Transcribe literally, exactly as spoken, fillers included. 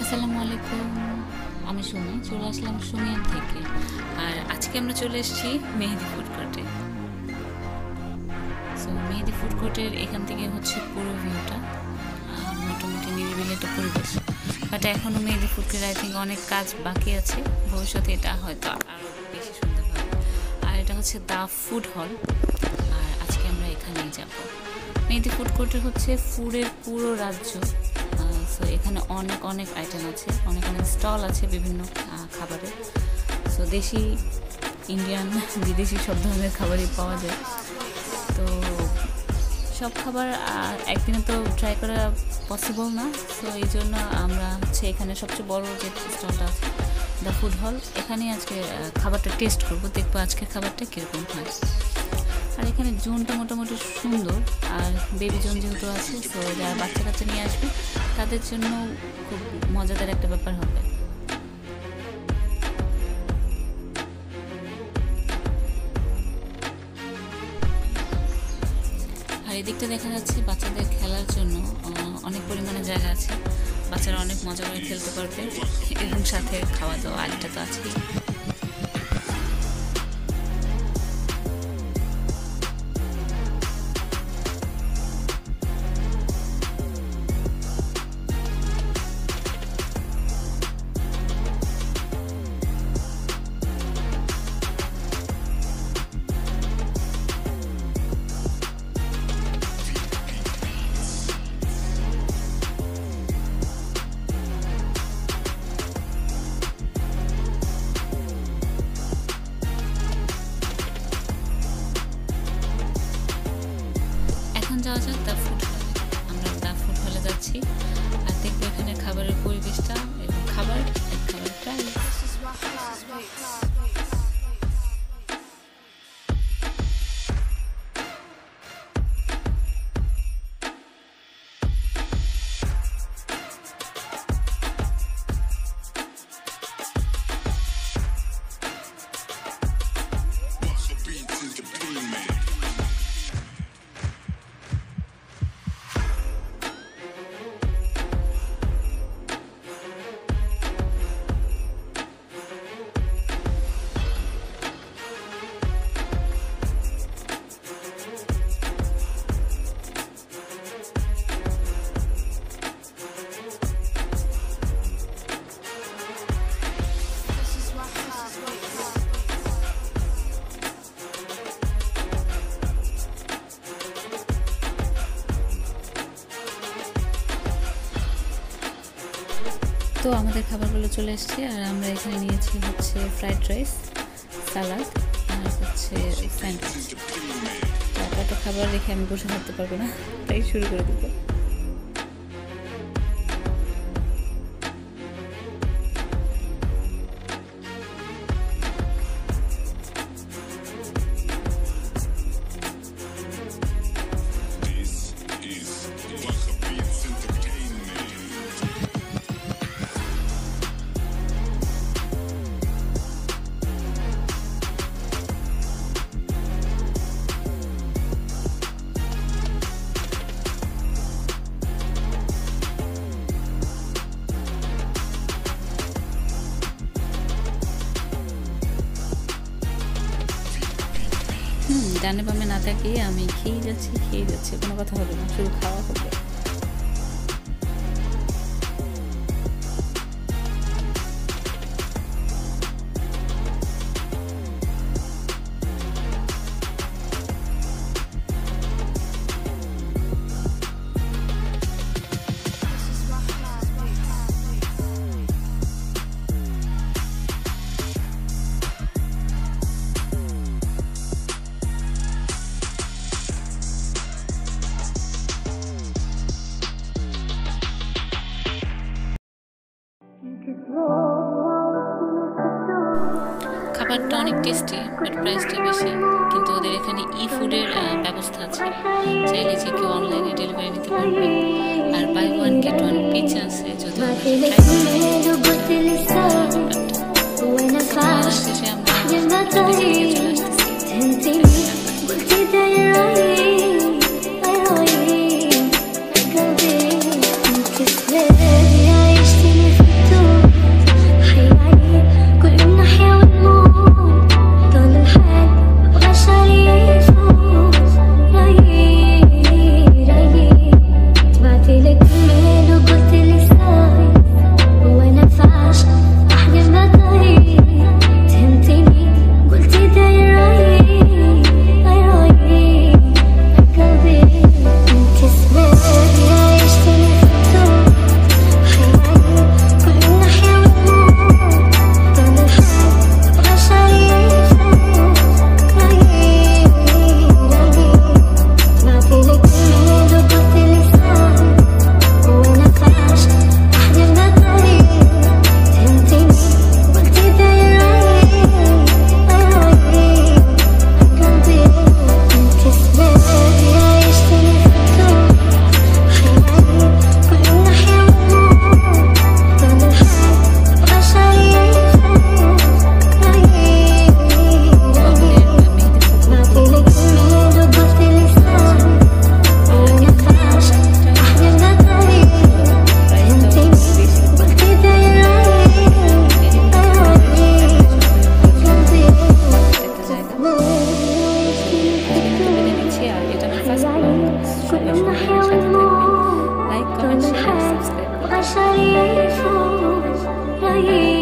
আসসালামু আলাইকুম, আমি সুমি। চলে আসলাম সুমিয়ান থেকে। আর আজকে আমরা চলে এসেছি মেহেদি ফুড কোর্টে। সো মেহেদি ফুড কোর্টের এখান থেকে হচ্ছে পুরো ভিউটা, মোটামুটি নিরিবিলি একটা পরিবেশ। বাট এখনও মেহেদি ফুড কোর্টে আই থিঙ্ক অনেক কাজ বাকি আছে, ভবিষ্যতে এটা হয়তো আরও বেশি সুন্দর হবে। আর এটা হচ্ছে দ্য ফুড হল, আর আজকে আমরা এখানেই যাব। মেহেদি ফুড কোর্টে হচ্ছে ফুডের পুরো রাজ্য। সো এখানে অনেক অনেক আইটেম আছে, অনেক অনেক স্টল আছে বিভিন্ন খাবারের। সো দেশি, ইন্ডিয়ান, বিদেশি সব ধরনের খাবারই পাওয়া যায়। তো সব খাবার একদিনে তো ট্রাই করা পসিবল না। সো এই জন্য আমরা হচ্ছে এখানে সবচেয়ে বড় যে স্টলটা আছে দ্য ফুড হল, এখানেই আজকে খাবারটা টেস্ট করবো, দেখবো আজকের খাবারটা কীরকম হয়। আর এখানে জোনটা মোটামুটি সুন্দর, আর বেবি জোন যেহেতু আছে, তো যারা বাচ্চা কাচ্চা নিয়ে আসবে তাদের জন্য খুব মজাদার একটা ব্যাপার হবে। আর এদিকটা দেখা যাচ্ছে বাচ্চাদের খেলার জন্য অনেক পরিমাণে জায়গা আছে, বাচ্চারা অনেক মজা করে খেলতে পারবে, এবং সাথে খাওয়া দাওয়া আরেকটা তো আছেই। যাওয়া যাক দ্য ফুড হলে। আমরা দ্য ফুড হলে যাচ্ছি আর দেখবো এখানে খাবারের পরিবেশটা এবং খাবার খাবার প্রাইস। তো আমাদের খাবারগুলো চলে এসছে, আর আমরা এখানে নিয়েছি হচ্ছে ফ্রাইড রাইস, সালাদ, আর হচ্ছে স্যান্ডউইচ। তো এতটা খাবার রেখে আমি বসে থাকতে পারবো না, তাই শুরু করে দেবো। হুম ডানে বামে না তাকিয়ে আমি খেয়ে যাচ্ছি খেয়ে যাচ্ছি কোনো কথা হবে না, শুধু খাওয়া হবে। খাবারটা অনেক টেস্টি, বাট প্রাইসটা বেশি। কিন্তু ওদের এখানে ই ফুডের ব্যবস্থা আছে, চাইলে যে কেউ অনলাইনে ডেলিভারি নিতে পারবে। আর buy one get one pizza আছে, যদি শেষে আমরা চলে আসতেছি। সবাই সুন্দর করে সাথে থাকবেন, লাইক কমেন্ট শেয়ার সাবস্ক্রাইব করবেন।